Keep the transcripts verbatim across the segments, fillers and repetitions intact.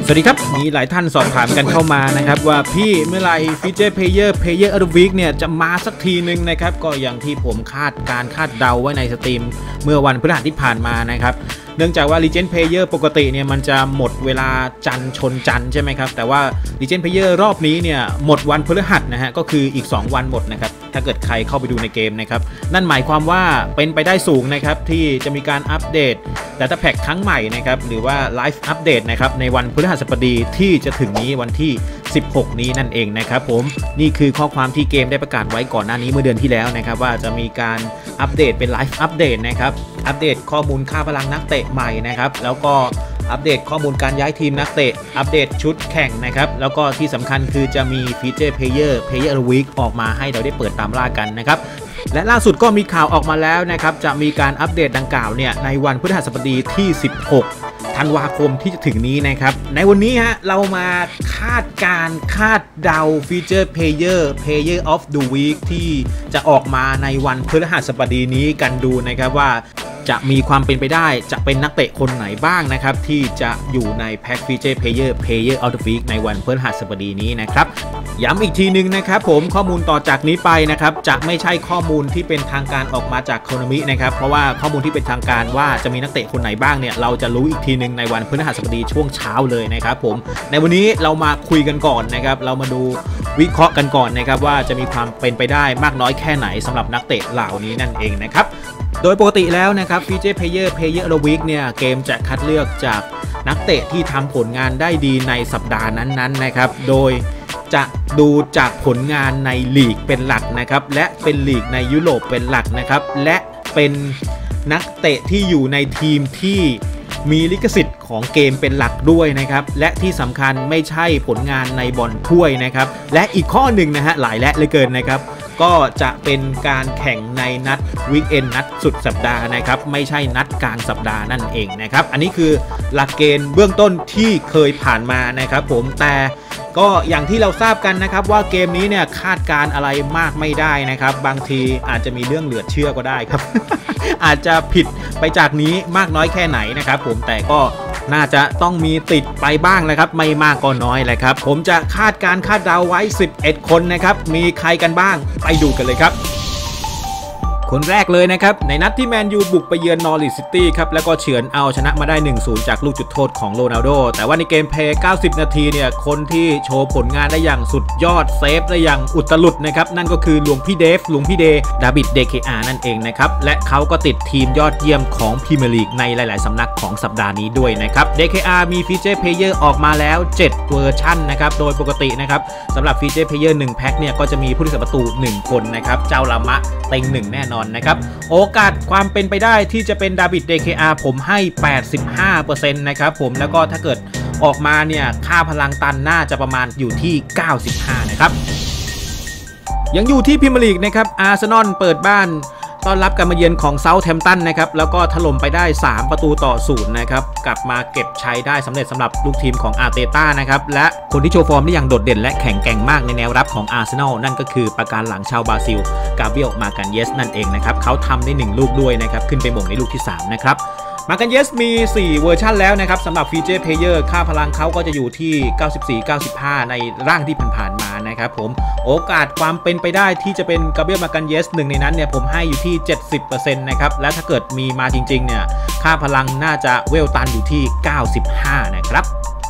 สวัสดีครับมีหลายท่านสอบถามกันเข้ามานะครับว่าพี่เมื่อไหร่ฟีเจอร์เพลเยอร์เพลเยอร์ออฟเดอะวีคเนี่ยจะมาสักทีนึงนะครับก็อย่างที่ผมคาดการคาดเดาไว้ในสตรีมเมื่อวันพฤหัสที่ผ่านมานะครับเนื่องจากว่า Legend Player ปกติเนี่ยมันจะหมดเวลาจันทร์ชนจันทร์ใช่ไหมครับแต่ว่า Legend Player รอบนี้เนี่ยหมดวันพฤหัสนะฮะก็คืออีกสองวันหมดนะครับถ้าเกิดใครเข้าไปดูในเกมนะครับนั่นหมายความว่าเป็นไปได้สูงนะครับที่จะมีการอัปเดต Data Pack ครั้งใหม่นะครับหรือว่า Live Update นะครับในวันพฤหัสบดีที่จะถึงนี้วันที่สิบหกนี้นั่นเองนะครับผมนี่คือข้อความที่เกมได้ประกาศไว้ก่อนหน้านี้เมื่อเดือนที่แล้วนะครับว่าจะมีการอัปเดตเป็น Live Update นะครับอัปเดตข้อมูลค่าพลังนักเตะใหม่นะครับแล้วก็อัปเดตข้อมูลการย้ายทีมนักเตะอัปเดตชุดแข่งนะครับแล้วก็ที่สำคัญคือจะมีฟีเจอร์เพลเยอร์เพลเยอร์วีคออกมาให้เราได้เปิดตามล่ากันนะครับและล่าสุดก็มีข่าวออกมาแล้วนะครับจะมีการอัปเดตดังกล่าวเนี่ยในวันพฤหัสบดีที่สิบหกธันวาคมที่จะถึงนี้นะครับในวันนี้ฮะเรามาคาดการคาดเดาฟีเจอร์เพลเยอร์เพลเยอร์ออฟเดอะวีคที่จะออกมาในวันพฤหัสบดีนี้กันดูนะครับว่าจะมีความเป็นไปได้จะเป็นนักเตะคนไหนบ้างนะครับที่จะอยู่ในแพ็กฟีเจอร์เพลเยอร์เพลเยอร์ออฟเดอะวีคในวันพฤหัสบดีนี้นะครับย้ำอีกทีนึงนะครับผมข้อมูลต่อจากนี้ไปนะครับจะไม่ใช่ข้อมูลที่เป็นทางการออกมาจากโคนามินะครับเพราะว่าข้อมูลที่เป็นทางการว่าจะมีนักเตะคนไหนบ้างเนี่ยเราจะรู้อีกทีนึงในวันพฤหัสบดีช่วงเช้าเลยนะครับผมในวันนี้เรามาคุยกันก่อนนะครับเรามาดูวิเคราะห์กันก่อนนะครับว่าจะมีความเป็นไปได้มากน้อยแค่ไหนสำหรับนักเตะเหล่านี้นั่นเองนะครับโดยปกติแล้วนะครับฟีเจอร์เพลเยอร์เพลเยอร์ออฟเดอะวีคเนี่ยเกมจะคัดเลือกจากนักเตะที่ทำผลงานได้ดีในสัปดาห์นั้นๆนะครับโดยจะดูจากผลงานในลีกเป็นหลักนะครับและเป็นลีกในยุโรปเป็นหลักนะครับและเป็นนักเตะที่อยู่ในทีมที่มีลิขสิทธิ์ของเกมเป็นหลักด้วยนะครับและที่สำคัญไม่ใช่ผลงานในบอลถ้วยนะครับและอีกข้อหนึ่งนะฮะหลายและเหลือเกินนะครับก็จะเป็นการแข่งในนัดวีคเอนด์นัดสุดสัปดาห์นะครับไม่ใช่นัดกลางสัปดาห์นั่นเองนะครับอันนี้คือหลักเกณฑ์เบื้องต้นที่เคยผ่านมานะครับผมแต่ก็อย่างที่เราทราบกันนะครับว่าเกมนี้เนี่ยคาดการอะไรมากไม่ได้นะครับบางทีอาจจะมีเรื่องเหลือเชื่อก็ได้ครับ อาจจะผิดไปจากนี้มากน้อยแค่ไหนนะครับผมแต่ก็น่าจะต้องมีติดไปบ้างนะครับไม่มากก็น้อยแหละครับผมจะคาดการคาดเดาไว้สิบเอ็ดคนนะครับมีใครกันบ้างไปดูกันเลยครับคนแรกเลยนะครับในนัดที่แมนยูบุกไปเยือนนอริทซิตี้ครับแล้วก็เฉือนเอาชนะมาได้ หนึ่งศูนย์ จากลูกจุดโทษของโรนัลโดแต่ว่าในเกมเพลย์เก้าสิบนาทีเนี่ยคนที่โชว์ผลงานได้อย่างสุดยอดเซฟได้อย่างอุตลุดนะครับนั่นก็คือหลวงพี่เดฟหลวงพี่เดดาวิด เด เค อาร์ นั่นเองนะครับและเขาก็ติดทีมยอดเยี่ยมของพรีเมียร์ลีกในหลายๆสำนักของสัปดาห์นี้ด้วยนะครับ เด เค อาร์ มีฟีเจอร์เพลเยอร์ออกมาแล้วเจ็ดเวอร์ชันนะครับโดยปกตินะครับสำหรับฟีเจอร์เพลเยอร์หนึ่งแพ็คเนี่ยก็จะมีผู้รักษาประตูหนึ่งคนนะครับเจ้าละมะเต็งหนึ่งแน่นอนนะครับโอกาสความเป็นไปได้ที่จะเป็นดาวิด เด เค อาร์ ผมให้ แปดสิบห้าเปอร์เซ็นต์ นะครับผมแล้วก็ถ้าเกิดออกมาเนี่ยค่าพลังตันน่าจะประมาณอยู่ที่เก้าสิบห้านะครับยังอยู่ที่พรีเมียร์ลีกนะครับอาร์เซนอลเปิดบ้านต้อนรับการมาเยือนของเซาท์แฮมป์ตันนะครับแล้วก็ถล่มไปได้สามประตูต่อศูนย์นะครับกลับมาเก็บชัยได้สำเร็จสำหรับลูกทีมของอาร์เตต้านะครับและคนที่โชว์ฟอร์มได้อย่างโดดเด่นและแข็งแกร่งมากในแนวรับของอาร์เซนอลนั่นก็คือประการหลังชาวบราซิลกาเบรียล มากันเยสนั่นเองนะครับเขาทำได้หนึ่งลูกด้วยนะครับขึ้นไปหม่งในลูกที่สามนะครับมากันเยสมีสี่เวอร์ชันแล้วนะครับสำหรับฟีเจอร์เพลเยอร์ค่าพลังเขาก็จะอยู่ที่เก้าสิบสี่ เก้าสิบห้าในร่างที่ผ่านๆมานะครับผมโอกาสความเป็นไปได้ที่จะเป็นกาเบรียล มากันเยสหนึ่งในนั้นเนี่ยผมให้อยู่ที่ เจ็ดสิบเปอร์เซ็นต์ นะครับและถ้าเกิดมีมาจริงๆเนี่ยค่าพลังน่าจะเวลตันอยู่ที่เก้าสิบห้านะครับ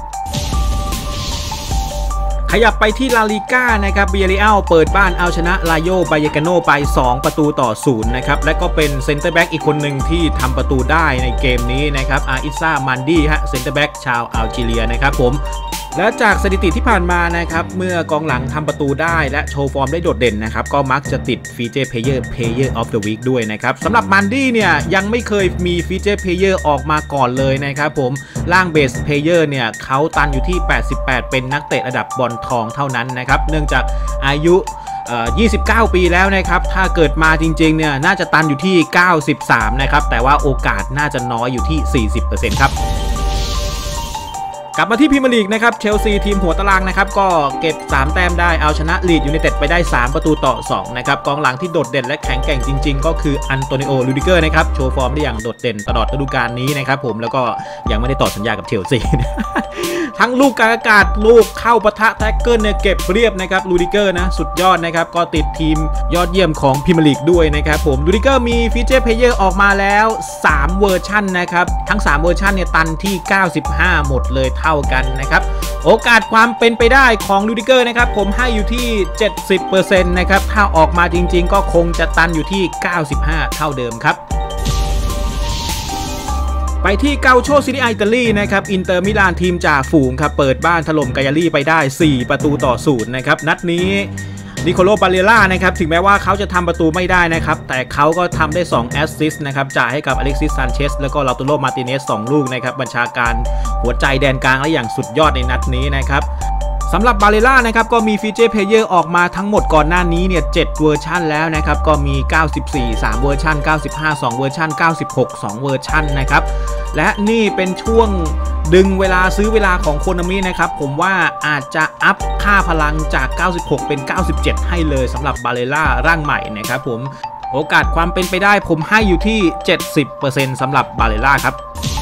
ขยับไปที่ลาลิก้านะครับเบียริอัลเปิดบ้านเอาชนะลาโยบายกาโนไปสองประตูต่อศูนย์นะครับและก็เป็นเซนเตอร์แบ็กอีกคนหนึ่งที่ทำประตูได้ในเกมนี้นะครับอาอิซ่ามันดี้ฮะเซนเตอร์แบ็กชาวอัลจีเรียนะครับผมและจากสถิติที่ผ่านมานะครับเมื่อกองหลังทำประตูได้และโชว์ฟอร์มได้โดดเด่นนะครับก็มักจะติดฟีเจอร์เพลเยอร์เพลเยอร์ออฟเดอะวีคด้วยนะครับสำหรับมันดี้เนี่ยยังไม่เคยมีฟีเจอร์เพลเยอร์ออกมาก่อนเลยนะครับผมล่างเบสเพลเยอร์เนี่ยเขาตันอยู่ที่แปดสิบแปดเป็นนักเตะระดับบอลทองเท่านั้นนะครับเนื่องจากอายุยี่สิบเก้าปีแล้วนะครับถ้าเกิดมาจริงๆเนี่ยน่าจะตันอยู่ที่เก้าสิบสามนะครับแต่ว่าโอกาสน่าจะน้อยอยู่ที่ สี่สิบเปอร์เซ็นต์ ครับกลับมาที่พรีเมียร์ลีกนะครับเชลซีทีมหัวตารางนะครับก็เก็บสามแต้มได้เอาชนะลีดยูไนเต็ดไปได้สามประตูต่อสองนะครับกองหลังที่โดดเด่นและแข็งแกร่งจริงๆก็คืออันโตนิโอ รูดิเกอร์นะครับโชว์ฟอร์มได้อย่างโดดเด่นตลอดฤดูกาลนี้นะครับผมแล้วก็ยังไม่ได้ต่อสัญญากับเชลซี ทั้งลูกกลางอากาศลูกเข้าปะทะแท็กเกิลเนี่ยเก็บเรียบนะครับรูดิเกอร์นะสุดยอดนะครับก็ติดทีมยอดเยี่ยมของพรีเมียร์ลีกด้วยนะครับผมรูดิเกอร์มีฟีเจอร์เพลเยอร์ออกมาแล้วสามเวอร์ชันนะครับทั้งสามเวอร์ชันเนี่ยตันที่เก้าสิบห้าหมดเลยเท่ากันนะครับโอกาสความเป็นไปได้ของรูดิเกอร์นะครับผมให้อยู่ที่ เจ็ดสิบเปอร์เซ็นต์ นะครับถ้าออกมาจริงๆก็คงจะตันอยู่ที่เก้าสิบห้าเท่าเดิมครับไปที่เกาโชซีรีอาอิตาลีนะครับอินเตอร์มิลานทีมจ่าฝูงครับเปิดบ้านถล่มกายารี่ไปได้สี่ประตูต่อศูนย์นะครับนัดนี้นิโคโล บาเลล่านะครับถึงแม้ว่าเขาจะทำประตูไม่ได้นะครับแต่เขาก็ทำได้สองแอสซิสต์นะครับจ่ายให้กับอเล็กซิส ซานเชสแล้วก็ลาตูโร มาร์ติเนสสองลูกนะครับบัญชาการหัวใจแดนกลางและอย่างสุดยอดในนัดนี้นะครับสำหรับบาเลล่านะครับก็มีฟีเจอร์เพลเยอร์ออกมาทั้งหมดก่อนหน้านี้เนี่ยเจ็ดเวอร์ชันแล้วนะครับก็มีเก้าสิบสี่สามเวอร์ชันเก้าสิบห้าสองเวอร์ชันเก้าสิบหกสองเวอร์ชันนะครับและนี่เป็นช่วงดึงเวลาซื้อเวลาของโคนามินะครับผมว่าอาจจะอัพค่าพลังจากเก้าสิบหกเป็นเก้าสิบเจ็ดให้เลยสำหรับบาเลล่าร่างใหม่นะครับผมโอกาสความเป็นไปได้ผมให้อยู่ที่ เจ็ดสิบเปอร์เซ็นต์ สำหรับบาเลล่าครับ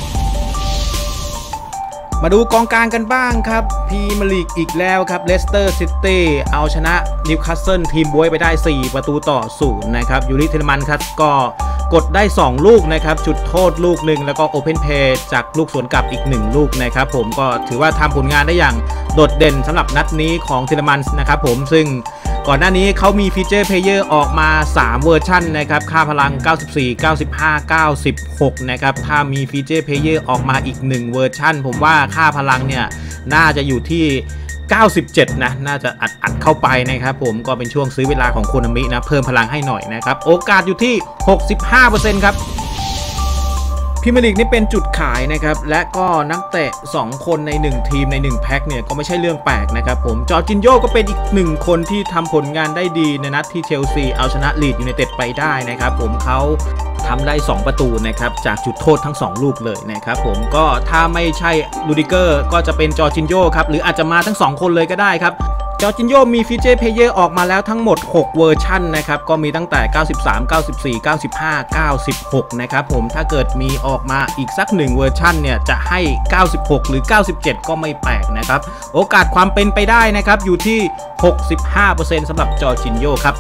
มาดูกองกลางกันบ้างครับพรีเมียร์ลีกอีกแล้วครับเลสเตอร์ซิตี้เอาชนะนิวคาสเซิลทีมบวยไปได้สี่ประตูต่อศูนย์นะครับยูริเทเลมันครับก็กดได้สองลูกนะครับจุดโทษลูกหนึ่งแล้วก็โอเพนเพย์จากลูกสวนกลับอีกหนึ่งลูกนะครับผมก็ถือว่าทำผลงานได้อย่างโดดเด่นสำหรับนัดนี้ของเทเลมันนะครับผมซึ่งก่อนหน้านี้เขามีฟีเจอร์เพลเยอร์ออกมาสามเวอร์ชันนะครับค่าพลังเก้าสิบสี่ เก้าสิบห้า เก้าสิบหกนะครับถ้ามีฟีเจอร์เพลเยอร์ออกมาอีกหนึ่งเวอร์ชันผมว่าค่าพลังเนี่ยน่าจะอยู่ที่เก้าสิบเจ็ดนะน่าจะอัดอัดเข้าไปนะครับผมก็เป็นช่วงซื้อเวลาของโคนามินะเพิ่มพลังให้หน่อยนะครับโอกาสอยู่ที่ หกสิบห้าเปอร์เซ็นต์ ครับพรีเมียร์ลีกนี่เป็นจุดขายนะครับและก็นักเตะสองคนในหนึ่งทีมในหนึ่งแพ็คเนี่ยก็ไม่ใช่เรื่องแปลกนะครับผมจอร์จินโญ่ก็เป็นอีกหนึ่งคนที่ทำผลงานได้ดีในนัดที่เชลซีเอาชนะลีดยูไนเต็ดไปได้นะครับผมเขาทำได้สองประตูนะครับจากจุดโทษทั้งสองลูกเลยนะครับผมก็ถ้าไม่ใช่รูดิเกอร์ก็จะเป็นจอร์จินโญ่ครับหรืออาจจะมาทั้งสองคนเลยก็ได้ครับจอร์จินโญ่มีฟีเจอร์เพลเยอร์ออกมาแล้วทั้งหมดหกเวอร์ชันนะครับก็มีตั้งแต่เก้าสิบสาม เก้าสิบสี่ เก้าสิบห้า เก้าสิบหกนะครับผมถ้าเกิดมีออกมาอีกสักหนึ่งเวอร์ชันเนี่ยจะให้เก้าสิบหกหรือเก้าสิบเจ็ดก็ไม่แปลกนะครับโอกาสความเป็นไปได้นะครับอยู่ที่ หกสิบห้าเปอร์เซ็นต์ สำหรับจอร์จินโญ่ครับ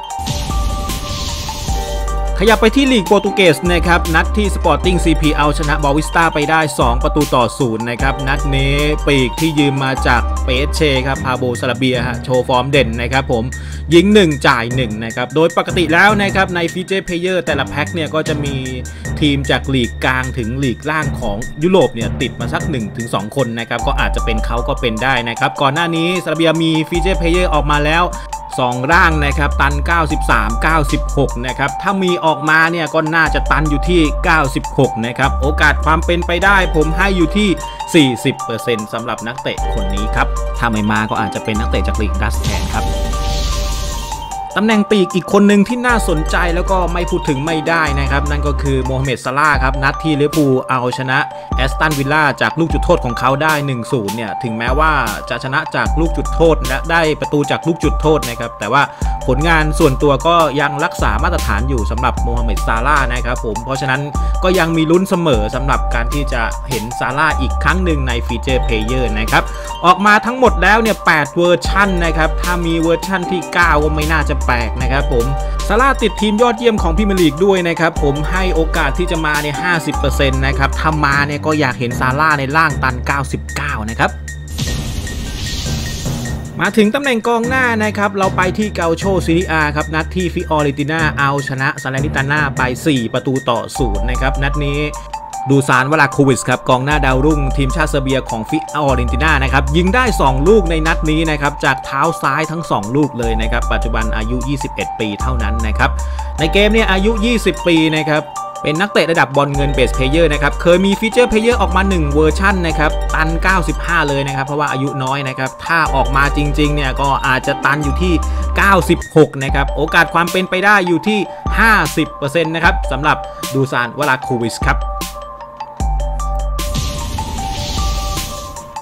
ขยับไปที่ลีกโปรตุเกสนะครับนัดที่สปอร์ติ้ง ซี พี เอาชนะบอวิสตาไปได้สองประตูต่อศูนย์นะครับนัดนี้ปีกที่ยืมมาจากเปเชครับพาโบซาลาเบียฮะโชว์ฟอร์มเด่นนะครับผมยิงหนึ่งจ่ายหนึ่งนะครับโดยปกติแล้วนะครับในฟีเจอร์เพลเยอร์แต่ละแพ็คเนี่ยก็จะมีทีมจากลีกกลางถึงลีกล่างของยุโรปเนี่ยติดมาสัก หนึ่งถึงสอง คนนะครับก็อาจจะเป็นเขาก็เป็นได้นะครับก่อนหน้านี้ซาลาเบียมีฟีเจอร์เพลเยอร์ออกมาแล้วสองร่างนะครับตันเก้าสิบสาม เก้าสิบหกนะครับถ้ามีออกมาเนี่ยก็น่าจะตันอยู่ที่เก้าสิบหกนะครับโอกาสความเป็นไปได้ผมให้อยู่ที่ สี่สิบเปอร์เซ็นต์ สำหรับนักเตะคนนี้ครับถ้าไม่มาก็อาจจะเป็นนักเตะจากลีกดัชแทนครับตำแหน่งปีกอีกคนหนึ่งที่น่าสนใจแล้วก็ไม่พูดถึงไม่ได้นะครับนั่นก็คือโมฮัมเหม็ด ซาลาห์ครับนัดที่ลิเวอร์พูลเอาชนะแอสตันวิลล่าจากลูกจุดโทษของเขาได้ หนึ่งศูนย์ เนี่ยถึงแม้ว่าจะชนะจากลูกจุดโทษและได้ประตูจากลูกจุดโทษนะครับแต่ว่าผลงานส่วนตัวก็ยังรักษามาตรฐานอยู่สำหรับโมฮัมเหม็ด ซาลาห์นะครับผมเพราะฉะนั้นก็ยังมีลุ้นเสมอสำหรับการที่จะเห็นซาลาห์อีกครั้งหนึ่งในฟีเจอร์เพลเยอร์นะครับออกมาทั้งหมดแล้วเนี่ยแปดเวอร์ชันนะครับถ้ามีเวอร์ชันที่เก้าก็ไม่น่าจะแปลกนะครับผมซาลาห์ติดทีมยอดเยี่ยมของพรีเมียร์ลีกด้วยนะครับผมให้โอกาสที่จะมาใน ห้าสิบเปอร์เซ็นต์ นะครับถ้ามาเนี่ยก็อยากเห็นซาลาห์ในล่างตันเก้าสิบเก้านะครับมาถึงตำแหน่งกองหน้านะครับเราไปที่เกาโชซีรีอาครับนัดที่ฟิออเรติน่าเอาชนะซาเลนิตาน่าไปสี่ประตูต่อศูนย์นะครับนัดนี้ดูซานวลาโควิชครับกองหน้าดาวรุ่งทีมชาติเซอร์เบียของฟิออเรนติน่านะครับยิงได้สองลูกในนัดนี้นะครับจากเท้าซ้ายทั้งสองลูกเลยนะครับปัจจุบันอายุยี่สิบเอ็ดปีเท่านั้นนะครับในเกมนี้อายุยี่สิบปีนะครับเป็นนักเตะระดับบอลเงินเบสเพลเยอร์นะครับเคยมีฟีเจอร์เพลเยอร์ออกมาหนึ่งเวอร์ชันนะครับตันเก้าสิบห้าเลยนะครับเพราะว่าอายุน้อยนะครับถ้าออกมาจริงๆเนี่ยก็อาจจะตันอยู่ที่เก้าสิบหกนะครับโอกาสความเป็นไปได้อยู่ที่ ห้าสิบเปอร์เซ็นต์ นะครับสำหรับดูซานวลาโควิชครับ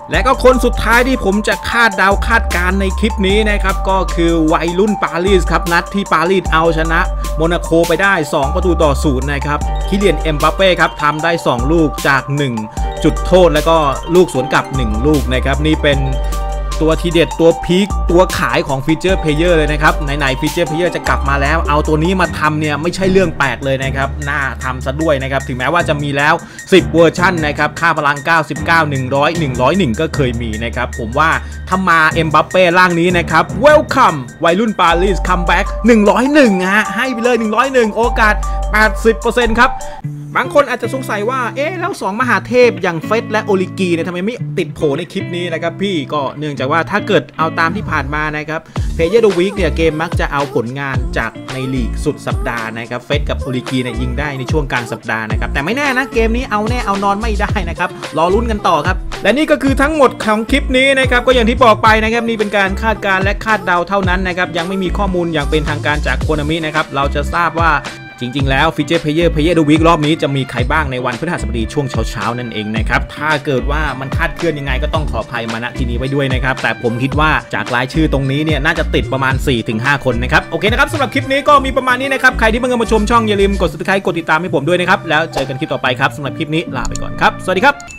และก็คนสุดท้ายที่ผมจะคาดเดาคาดการในคลิปนี้นะครับก็คือวัยรุ่นปารีสครับนัดที่ปารีสเอาชนะโมนาโคไปได้สองประตูต่อศูนย์นะครับคิเลียนเอ็มบัปเป้ครับทำได้สองลูกจากหนึ่งจุดโทษแล้วก็ลูกสวนกลับหนึ่งลูกนะครับนี่เป็นตัวทีเด็ดตัวพีคตัวขายของฟีเจอร์เพลเยอร์เลยนะครับไหนๆฟีเจอร์เพลเยอร์จะกลับมาแล้วเอาตัวนี้มาทำเนี่ยไม่ใช่เรื่องแปลกเลยนะครับน่าทำซะด้วยนะครับถึงแม้ว่าจะมีแล้วสิบเวอร์ชันนะครับค่าพลังเก้าสิบเก้า หนึ่งร้อย หนึ่งร้อยเอ็ดก็เคยมีนะครับผมว่าถ้ามาเอ็มบัปเป้ร่างนี้นะครับ Welcome วัยรุ่นปารีสคัมแบ็กหนึ่งร้อยเอ็ดฮะให้ไปเลยหนึ่งร้อยเอ็ดโอกาส แปดสิบเปอร์เซ็นต์ ครับบางคนอาจจะสงสัยว่าเอ๊ะแล้วสองมหาเทพอย่างเฟสและโอลิกีเนี่ยทำไมไม่ติดโผในคลิปนี้นะครับพี่ก็เนื่องจากว่าถ้าเกิดเอาตามที่ผ่านมานะครับเพย์เยอร์ดูวีคเนี่ยเกมมักจะเอาผลงานจากในลีกสุดสัปดาห์นะครับเฟสกับโอลิกีเนี่ยยิงได้ในช่วงกลางสัปดาห์นะครับแต่ไม่แน่นะเกมนี้เอาแน่เอานอนไม่ได้นะครับรอลุ้นกันต่อครับและนี่ก็คือทั้งหมดของคลิปนี้นะครับก็อย่างที่บอกไปนะครับนี่เป็นการคาดการณ์และคาดเดาเท่านั้นนะครับยังไม่มีข้อมูลอย่างเป็นทางการจากโคนามินะครับเราจะทราบว่าจริงๆแล้วฟีเจอร์เพลเยอร์เพลเยอร์ดูวีครอบนี้จะมีใครบ้างในวันพฤหัสบดีช่วงเช้าๆนั่นเองนะครับถ้าเกิดว่ามันคาดเคลื่อนยังไงก็ต้องขออภัยมาณที่นี้ไว้ด้วยนะครับแต่ผมคิดว่าจากรายชื่อตรงนี้เนี่ยน่าจะติดประมาณ สี่ถึงห้า คนนะครับโอเคนะครับสำหรับคลิปนี้ก็มีประมาณนี้นะครับใครที่เพิ่งมาชมช่องอย่าลืมกด ซับสไครบ์ กดติดตามให้ผมด้วยนะครับแล้วเจอกันคลิปต่อไปครับสำหรับคลิปนี้ลาไปก่อนครับสวัสดีครับ